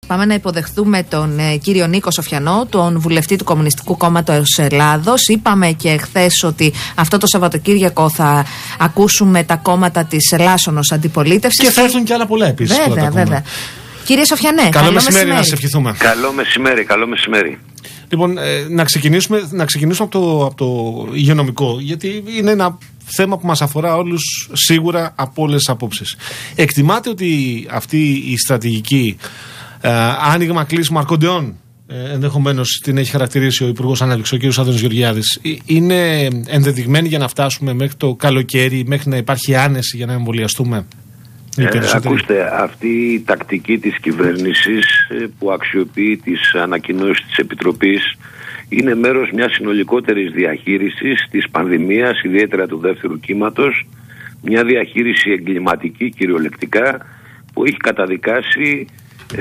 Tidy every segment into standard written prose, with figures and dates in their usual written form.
Πάμε να υποδεχτούμε τον κύριο Νίκο Σοφιανό, τον βουλευτή του Κομμουνιστικού Κόμματος Ελλάδος. Είπαμε και χθες ότι αυτό το Σαββατοκύριακο θα ακούσουμε τα κόμματα της Ελλάσσονος Αντιπολίτευσης. Και θα έρθουν και άλλα πολλά επίσης. Βέβαια. Κύριε Σοφιανέ, καλό μεσημέρι να σε ευχηθούμε. Καλό μεσημέρι. Λοιπόν, να ξεκινήσουμε από το υγειονομικό, γιατί είναι ένα θέμα που μας αφορά όλους σίγουρα από όλες τις απόψεις. Εκτιμάτε ότι αυτή η στρατηγική άνοιγμα κλείσιμο αρκοντεών, ενδεχομένως την έχει χαρακτηρίσει ο Υπουργός Ανάπτυξης, ο κ. Άδωνης Γεωργιάδης, είναι ενδεδειγμένη για να φτάσουμε μέχρι το καλοκαίρι, μέχρι να υπάρχει άνεση για να εμβολιαστούμε? Ακούστε, αυτή η τακτική της κυβέρνησης που αξιοποιεί τις ανακοινώσεις της Επιτροπής είναι μέρος μιας συνολικότερης διαχείρισης της πανδημίας, ιδιαίτερα του δεύτερου κύματος, μια διαχείριση εγκληματική κυριολεκτικά που έχει καταδικάσει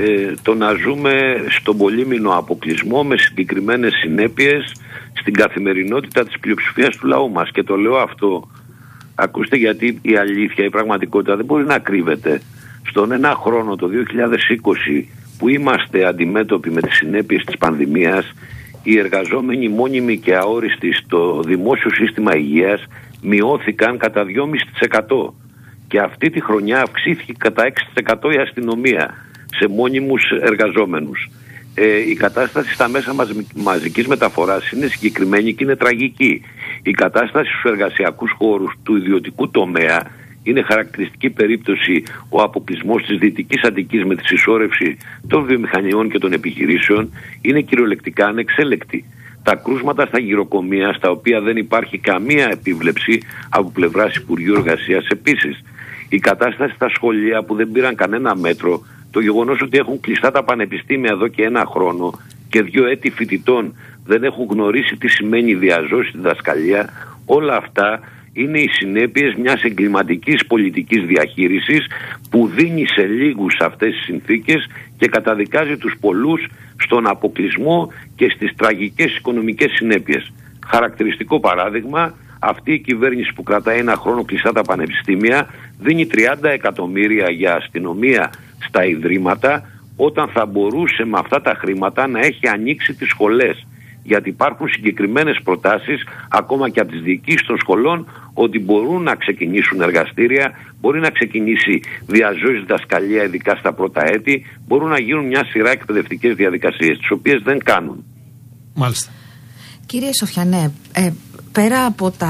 το να ζούμε στον πολύμηνο αποκλεισμό με συγκεκριμένες συνέπειες στην καθημερινότητα της πλειοψηφίας του λαού μας. Και το λέω αυτό, ακούστε, γιατί η αλήθεια, η πραγματικότητα δεν μπορεί να κρύβεται. Στον ένα χρόνο, το 2020, που είμαστε αντιμέτωποι με τις συνέπειες της πανδημίας, οι εργαζόμενοι μόνιμοι και αόριστοι στο δημόσιο σύστημα υγείας μειώθηκαν κατά 2,5%. Και αυτή τη χρονιά αυξήθηκε κατά 6% η αστυνομία σε μόνιμους εργαζόμενους. Η κατάσταση στα μέσα μαζικής μεταφοράς είναι συγκεκριμένη και είναι τραγική. Η κατάσταση στους εργασιακούς χώρους του ιδιωτικού τομέα είναι χαρακτηριστική περίπτωση ο αποκλεισμός της Δυτικής Αττικής με τη συσσόρευση των βιομηχανιών και των επιχειρήσεων είναι κυριολεκτικά ανεξέλεκτη. Τα κρούσματα στα γυροκομεία, στα οποία δεν υπάρχει καμία επίβλεψη από πλευράς Υπουργείου Εργασίας επίσης. Η κατάσταση στα σχολεία που δεν πήραν κανένα μέτρο, το γεγονός ότι έχουν κλειστά τα πανεπιστήμια εδώ και ένα χρόνο και 2 έτη φοιτητών δεν έχουν γνωρίσει τι σημαίνει διαζώσει στη διδασκαλία, όλα αυτά είναι οι συνέπειες μιας εγκληματικής πολιτικής διαχείρισης που δίνει σε λίγους αυτές τις συνθήκες και καταδικάζει τους πολλούς στον αποκλεισμό και στις τραγικές οικονομικές συνέπειες. Χαρακτηριστικό παράδειγμα, αυτή η κυβέρνηση που κρατάει ένα χρόνο κλειστά τα πανεπιστήμια δίνει 30 εκατομμύρια για αστυνομία στα ιδρύματα, όταν θα μπορούσε με αυτά τα χρήματα να έχει ανοίξει τις σχολές. Γιατί υπάρχουν συγκεκριμένες προτάσεις ακόμα και από τις διοικήσεις των σχολών ότι μπορούν να ξεκινήσουν εργαστήρια, μπορεί να ξεκινήσει διαζώσεις διδασκαλία ειδικά στα πρώτα έτη, μπορούν να γίνουν μια σειρά εκπαιδευτικές διαδικασίες, τις οποίες δεν κάνουν. Μάλιστα. Κύριε Σοφιανέ, πέρα από τα,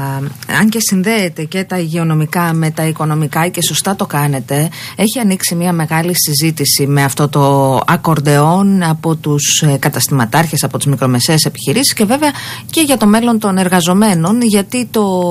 αν και συνδέεται και τα υγειονομικά με τα οικονομικά και σωστά το κάνετε, έχει ανοίξει μια μεγάλη συζήτηση με αυτό το ακορντεόν από τους καταστηματάρχες, από τις μικρομεσαίες επιχειρήσεις και βέβαια και για το μέλλον των εργαζομένων, γιατί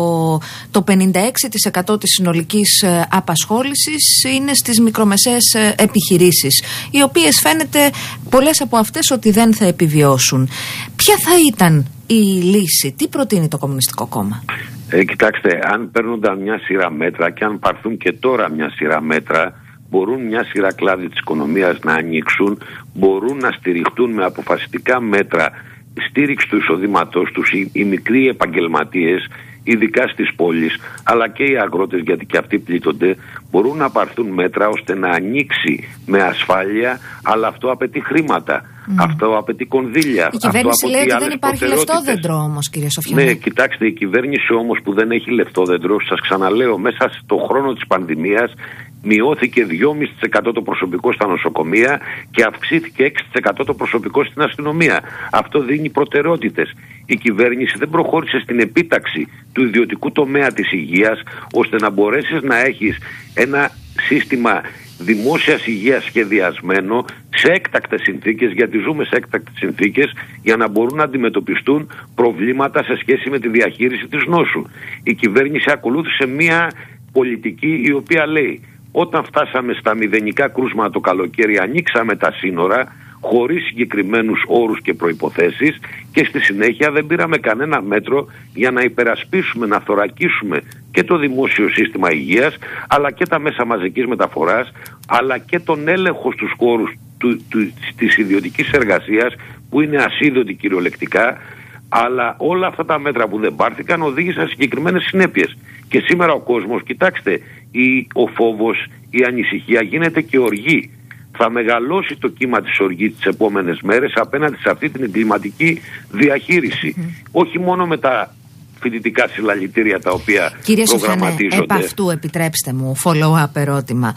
το 56% της συνολικής απασχόλησης είναι στις μικρομεσαίες επιχειρήσεις, οι οποίες φαίνεται πολλές από αυτές ότι δεν θα επιβιώσουν. Ποια θα ήταν η λύση, τι προτείνει το Κομμουνιστικό Κόμμα? Κοιτάξτε, αν παίρνονταν μια σειρά μέτρα και αν πάρθουν και τώρα μια σειρά μέτρα, μπορούν μια σειρά κλάδοι της οικονομίας να ανοίξουν, μπορούν να στηριχτούν με αποφασιστικά μέτρα στήριξη του εισοδήματός τους οι μικροί επαγγελματίες, ειδικά στις πόλεις, αλλά και οι αγρότες, γιατί και αυτοί πλήττονται. Μπορούν να πάρθουν μέτρα ώστε να ανοίξει με ασφάλεια, αλλά αυτό απαιτεί χρήματα. Αυτό απαιτεί κονδύλια. Η κυβέρνηση λέει ότι δεν υπάρχει λεφτόδεντρο όμως, κύριε Σοφιανέ. Ναι, κοιτάξτε, η κυβέρνηση όμως που δεν έχει λεφτόδεντρο, σας ξαναλέω, μέσα στο χρόνο της πανδημίας μειώθηκε 2,5% το προσωπικό στα νοσοκομεία και αυξήθηκε 6% το προσωπικό στην αστυνομία. Αυτό δίνει προτεραιότητες. Η κυβέρνηση δεν προχώρησε στην επίταξη του ιδιωτικού τομέα της υγείας, ώστε να μπορέσεις να έχεις ένα σύστημα δημόσιας υγείας σχεδιασμένο σε έκτακτες συνθήκες, γιατί ζούμε σε έκτακτες συνθήκες, για να μπορούν να αντιμετωπιστούν προβλήματα σε σχέση με τη διαχείριση της νόσου. Η κυβέρνηση ακολούθησε μια πολιτική η οποία λέει: όταν φτάσαμε στα μηδενικά κρούσματα το καλοκαίρι, ανοίξαμε τα σύνορα χωρίς συγκεκριμένους όρους και προϋποθέσεις και στη συνέχεια δεν πήραμε κανένα μέτρο για να υπερασπίσουμε, να θωρακίσουμε και το δημόσιο σύστημα υγείας, αλλά και τα μέσα μαζικής μεταφοράς, αλλά και τον έλεγχο στους χώρους της ιδιωτικής εργασίας, που είναι ασίδωτοι κυριολεκτικά. Αλλά όλα αυτά τα μέτρα που δεν πάρθηκαν οδήγησαν συγκεκριμένες συνέπειες. Και σήμερα ο κόσμος, κοιτάξτε, ο φόβος, η ανησυχία γίνεται και οργή. θα μεγαλώσει το κύμα της οργής τις επόμενες μέρες απέναντι σε αυτή την εγκληματική διαχείριση. Όχι μόνο με τα φοιτητικά συλλαλητήρια τα οποία προγραμματίζονται. Επ' αυτού επιτρέψτε μου follow-up ερώτημα.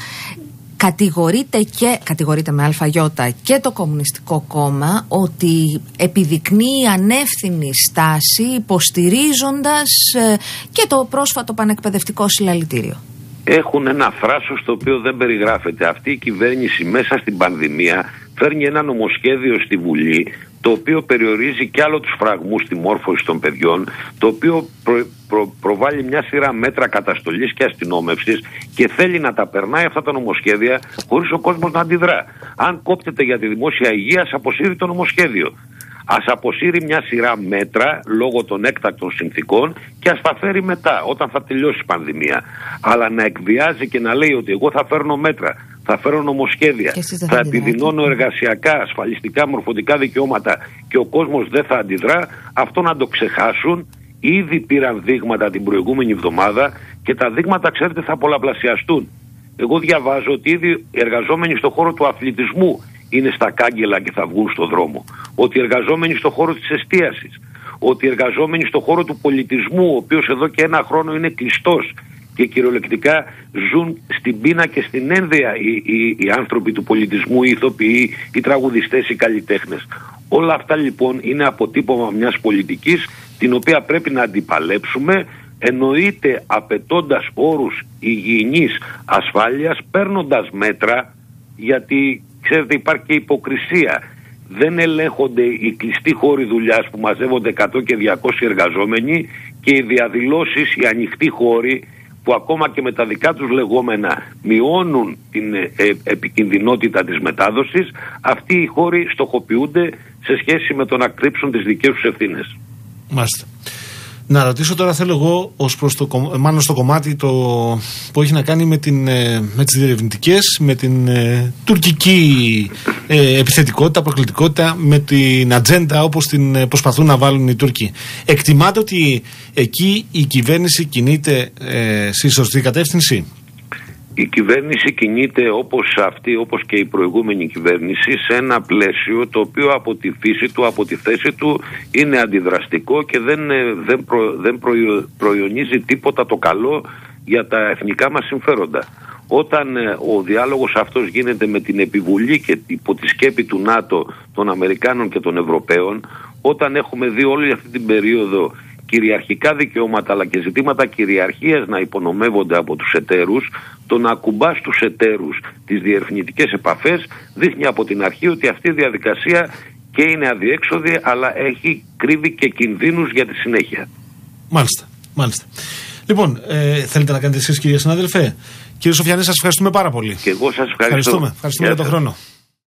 Κατηγορείται με αλφαγιώτα και το Κομμουνιστικό Κόμμα ότι επιδεικνύει ανεύθυνη στάση υποστηρίζοντας και το πρόσφατο πανεκπαιδευτικό συλλαλητήριο. Έχουν ένα φράσος το οποίο δεν περιγράφεται. Αυτή η κυβέρνηση μέσα στην πανδημία φέρνει ένα νομοσχέδιο στη Βουλή το οποίο περιορίζει κι άλλο τους φραγμούς στη μόρφωση των παιδιών, το οποίο προβάλλει μια σειρά μέτρα καταστολής και αστυνόμευσης και θέλει να τα περνάει αυτά τα νομοσχέδια χωρίς ο κόσμος να αντιδρά. Αν κόπτεται για τη δημόσια υγεία, ας αποσύρει το νομοσχέδιο. Ας αποσύρει μια σειρά μέτρα λόγω των έκτακτων συνθήκων και ας τα φέρει μετά, όταν θα τελειώσει η πανδημία. Αλλά να εκβιάζει και να λέει ότι εγώ θα φέρνω μέτρα, θα φέρω νομοσχέδια, θα επιδεινώνω εργασιακά, ασφαλιστικά, μορφωτικά δικαιώματα και ο κόσμος δεν θα αντιδρά, αυτό να το ξεχάσουν. Ήδη πήραν δείγματα την προηγούμενη εβδομάδα και τα δείγματα, ξέρετε, θα πολλαπλασιαστούν. Εγώ διαβάζω ότι ήδη οι εργαζόμενοι στον χώρο του αθλητισμού είναι στα κάγκελα και θα βγουν στον δρόμο. Ότι οι εργαζόμενοι στον χώρο της εστίασης, ότι οι εργαζόμενοι στον χώρο του πολιτισμού, ο οποίος εδώ και ένα χρόνο είναι κλειστός και κυριολεκτικά ζουν στην πείνα και στην ένδυα οι άνθρωποι του πολιτισμού, οι ηθοποιοί, οι τραγουδιστές, οι καλλιτέχνες. Όλα αυτά λοιπόν είναι αποτύπωμα μιας πολιτικής την οποία πρέπει να αντιπαλέψουμε, εννοείται απαιτώντας όρους υγιεινής ασφάλειας, παίρνοντας μέτρα, γιατί ξέρετε υπάρχει και υποκρισία. Δεν ελέγχονται οι κλειστοί χώροι δουλειάς που μαζεύονται 100 και 200 εργαζόμενοι και οι διαδηλώσεις, οι ανοιχτοί χώροι που ακόμα και με τα δικά τους λεγόμενα μειώνουν την επικινδυνότητα της μετάδοσης, αυτοί οι χώροι στοχοποιούνται σε σχέση με το να κρύψουν τις δικές τους ευθύνες. Μάλιστα. Να ρωτήσω τώρα, θέλω εγώ, ως προς μάλλον στο κομμάτι που έχει να κάνει με τις διερευνητικές, με την τουρκική επιθετικότητα, προκλητικότητα, με την ατζέντα όπως την προσπαθούν να βάλουν οι Τούρκοι. Εκτιμάτε ότι εκεί η κυβέρνηση κινείται στη σωστή κατεύθυνση? Η κυβέρνηση κινείται όπως και η προηγούμενη κυβέρνηση σε ένα πλαίσιο το οποίο από τη φύση του, από τη θέση του είναι αντιδραστικό και δεν προϊονίζει τίποτα το καλό για τα εθνικά μας συμφέροντα. Όταν ο διάλογος αυτός γίνεται με την επιβουλή και υπό τη σκέπη του ΝΑΤΟ, των Αμερικάνων και των Ευρωπαίων, όταν έχουμε δει όλη αυτή την περίοδο κυριαρχικά δικαιώματα αλλά και ζητήματα κυριαρχίας να υπονομεύονται από τους εταίρους, το να ακουμπάς τους εταίρους τις διερευνητικές επαφές δείχνει από την αρχή ότι αυτή η διαδικασία και είναι αδιέξοδη αλλά κρύβει και κινδύνους για τη συνέχεια. Μάλιστα. Λοιπόν, θέλετε να κάνετε εσείς, κύριε συνάδελφε? Κύριε Σοφιανή, σας ευχαριστούμε πάρα πολύ. Και εγώ σας ευχαριστώ. Ευχαριστούμε για τον χρόνο.